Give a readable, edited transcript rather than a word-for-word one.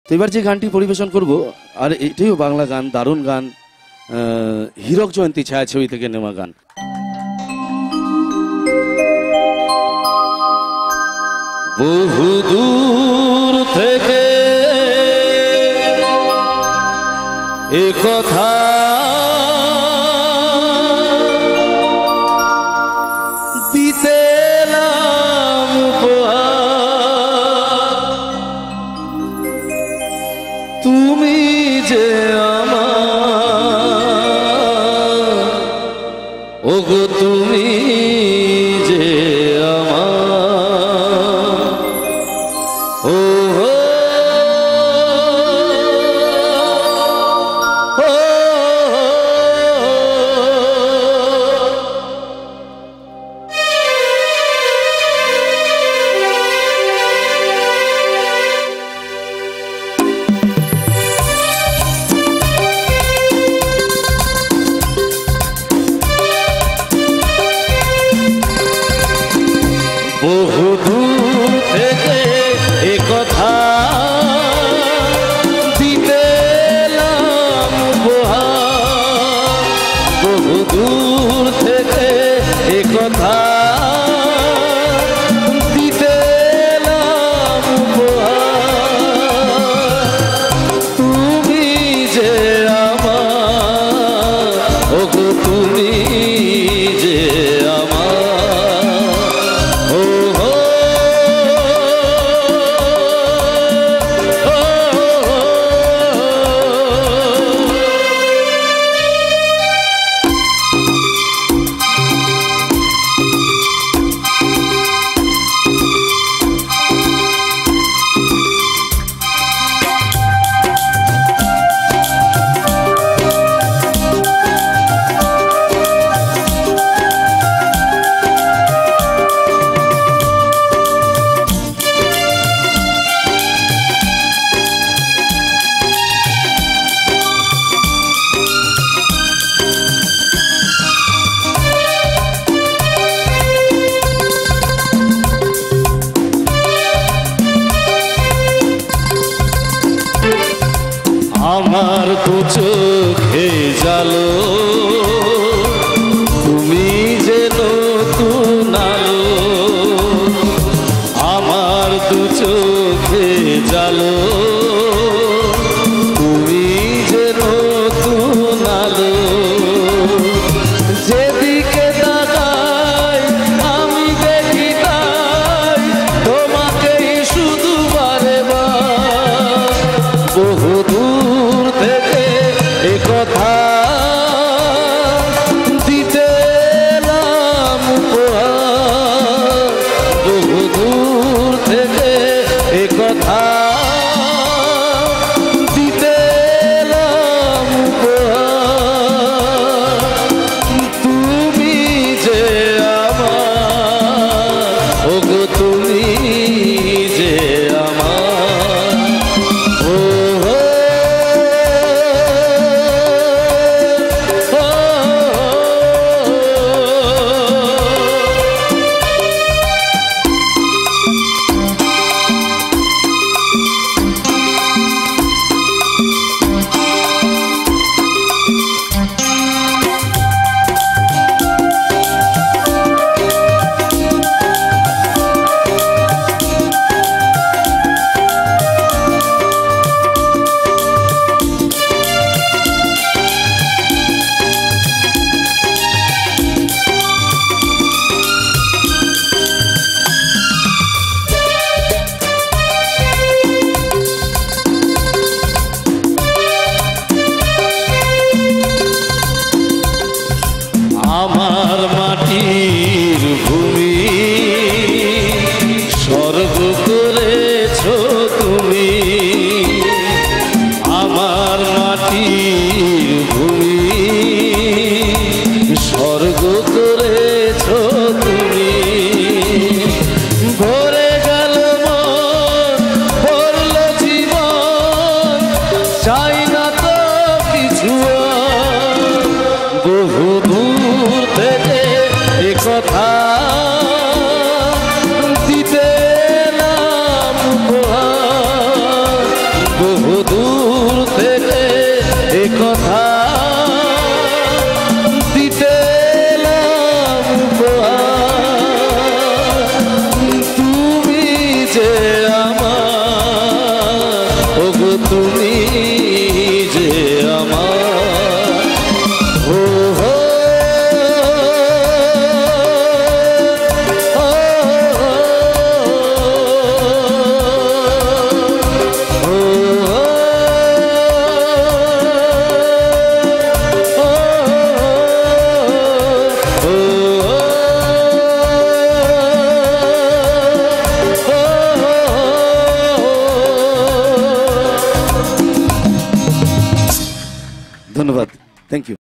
তো এবার যে গানটি পরিবেশন করব, আর এটিও বাংলা গান, দারুণ গান, হীরক জয়ন্তী ছায়াছবি থেকে নেওয়া গান। বহু দূর থেকে এ কথা দিতে এলাম তুমি যে আমার, ওগো তুমি যে আমার, ও বহু দূর থেকে এ কথা দিতে এলাম উপহার, বহু দূর থেকে এ কথা দিতে এলাম উপহার, তুমি যে আমার, ওগো তুমি যে আমার, আমার দু চোখে জালো, তুমি যে নতুন আলো, আমার দু চোখে জালো, তুমি যে নতুন আলো, যেদিকে তাকাই আমি দেখি তাই তোমাকেই শুধু বারে বার, বহু দূর থেকে এ কথা যে আমার, ওগো তুমি যে আমার। ও হো ধন্যবাদ, থ্যাংক ইউ।